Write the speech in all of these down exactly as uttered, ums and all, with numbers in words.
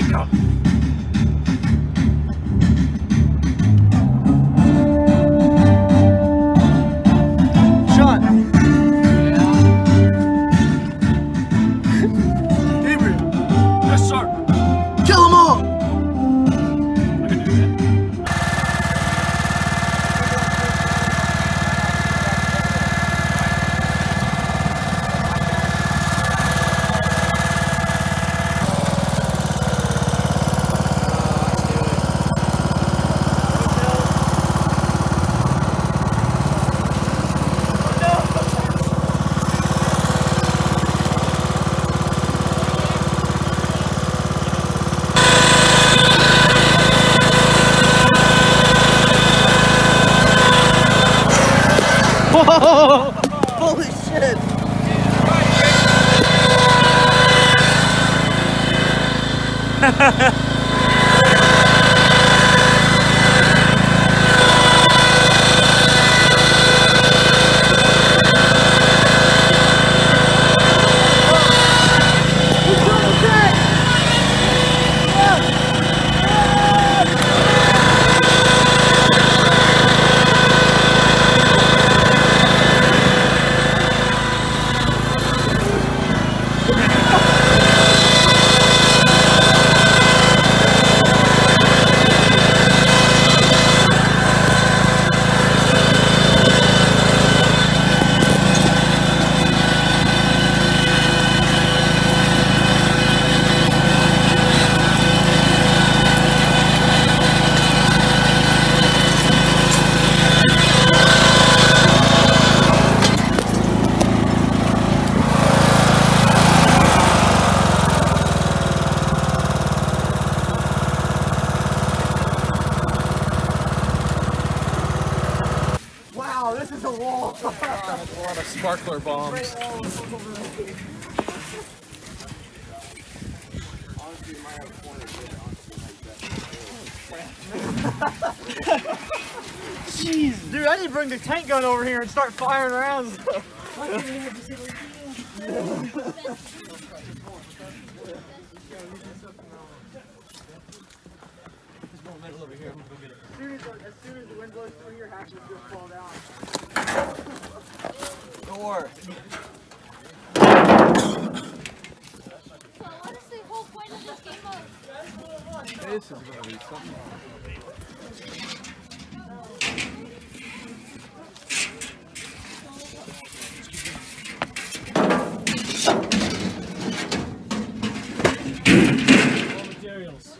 Whoa! Holy shit! This is a wall. Oh, that's a lot of sparkler bombs. Jeez, dude, I need to bring the tank gun over here and start firing rounds. Over here. I'm gonna go get it. As soon as, as soon as the wind blows through your hatches, just fall down. Door. So what is the whole point of this game mode? This is gonna be something. Raw materials.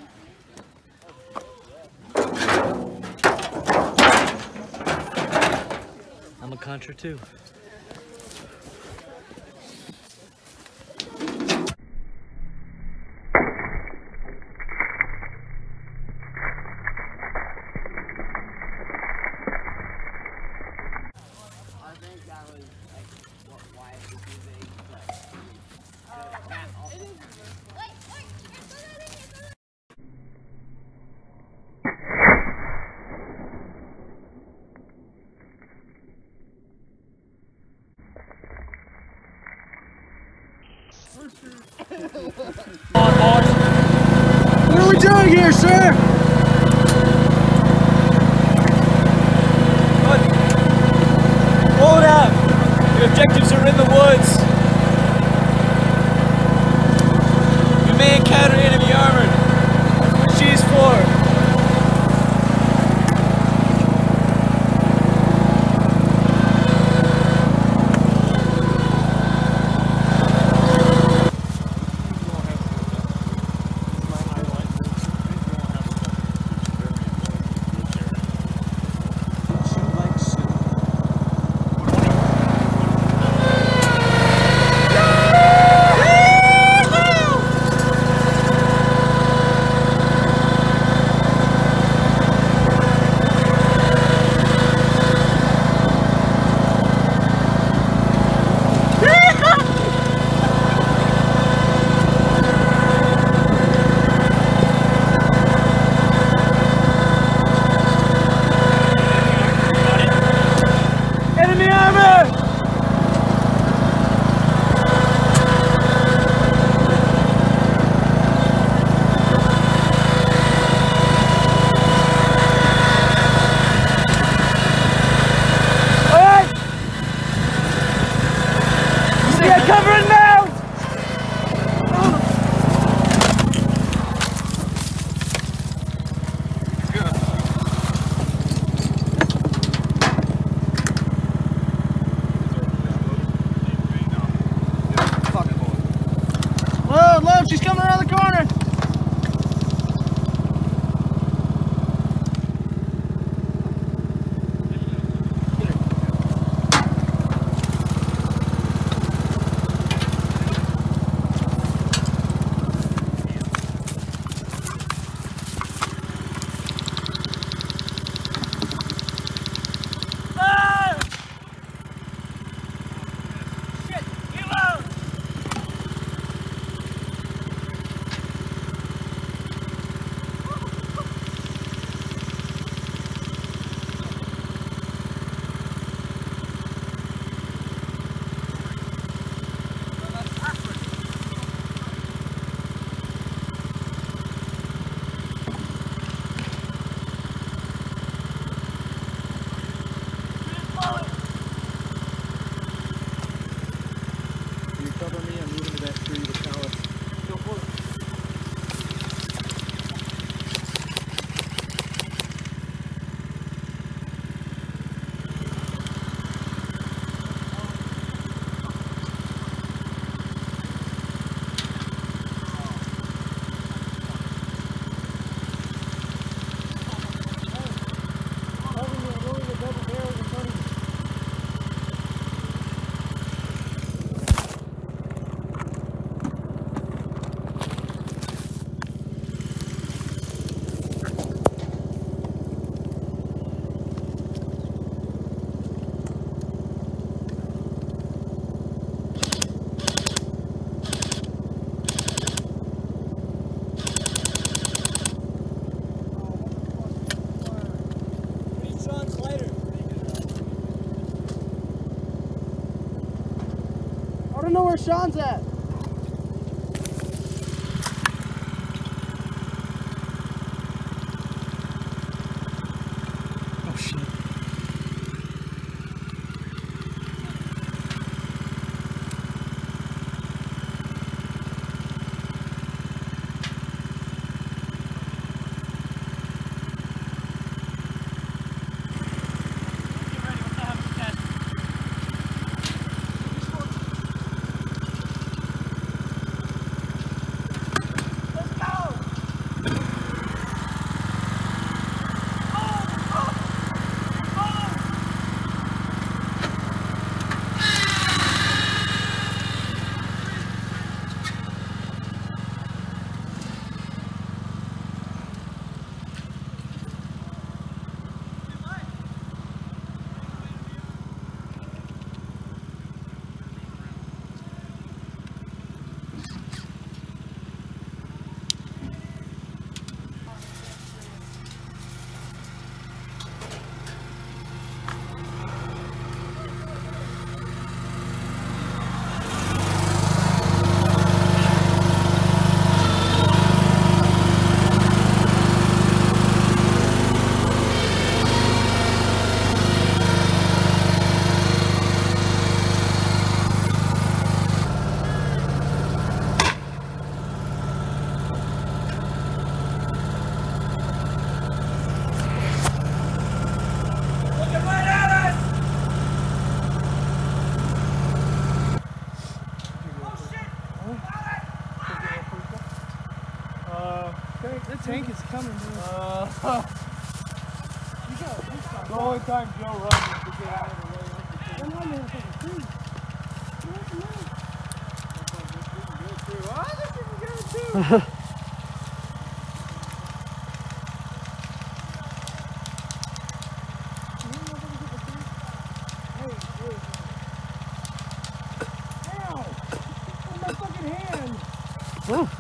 I'm a contra too. I think that was like what why it was using, but uh, that also. Wait, wait, it's so that it's so that What are we doing here, sir? Hold up. The objectives are in the woods. We may encounter enemy armor. That's what she's for. she's coming around the corner. I don't know where Sean's at. Oh shit. The tank is coming, dude. Uh, the only time Joe runs is to get out of the way. I'm not going to take a tree. Oh, this is good too. Oh.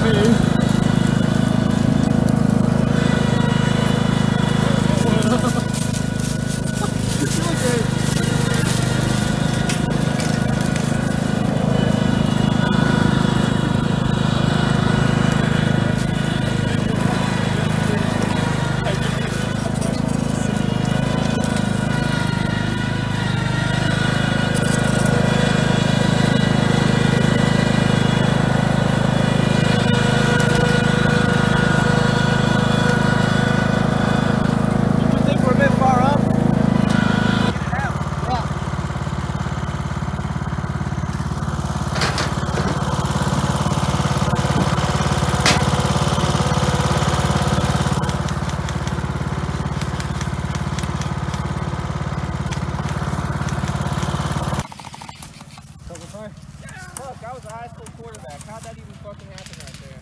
Look, I was a high school quarterback. How'd that even fucking happen right there?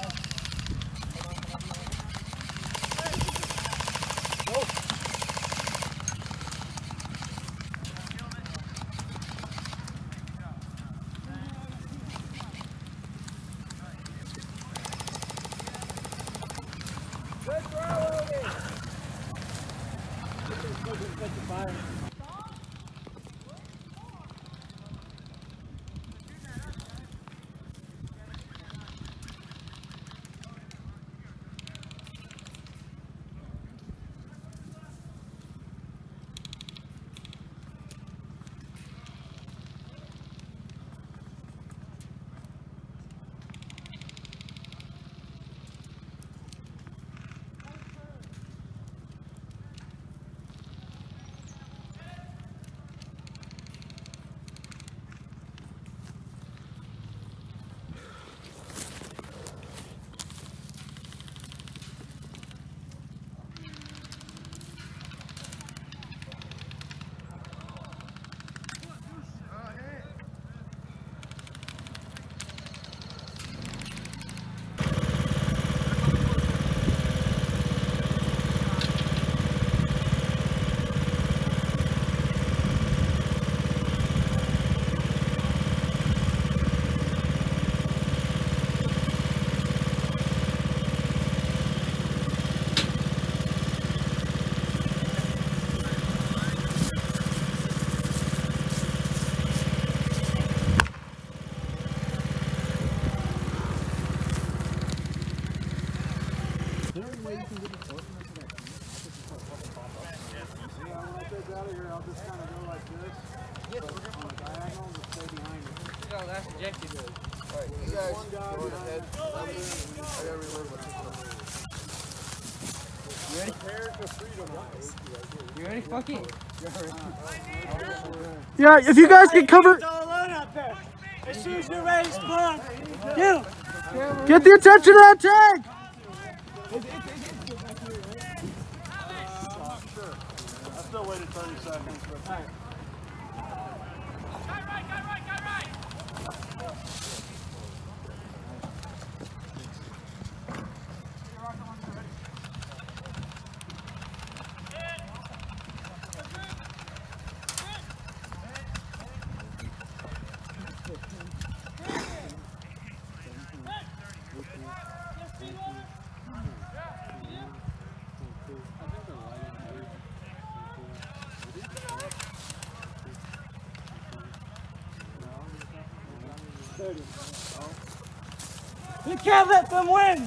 Go. Good throw, Logan. Catch the fire. Out of here, I'll just kind of go like this. Yes, we're going to diagonal and stay behind it. No, that's objective. Alright, you guys one guy go ahead. I gotta remember what you ready? Prepare for freedom. You ready? Fuck it. Yeah, if you guys can cover. All alone out there. As soon as you're ready, spawn. Get him. Get the attention of that tank. Still waited thirty seconds. But... All right. Guy right, guy right, guy right! You can't let them win!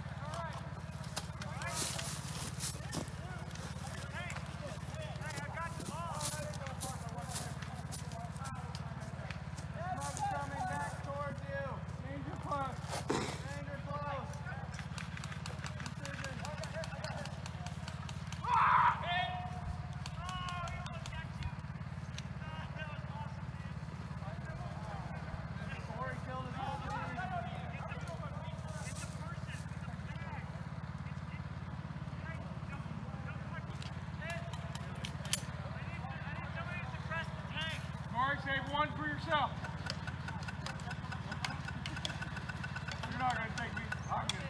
Hey, I got yourself. You're not going to take me. I'm going to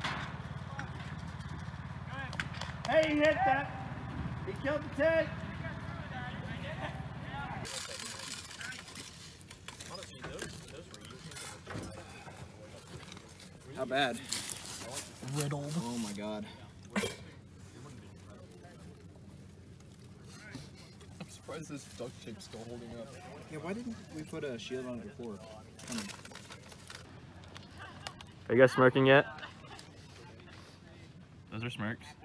take you. Hey, he hit that. He killed the tag. How bad? Riddled. Oh my god. I'm surprised this duct tape's still holding up. Yeah, why didn't we put a shield on it before? Come on. Are you guys smirking yet? Those are smirks.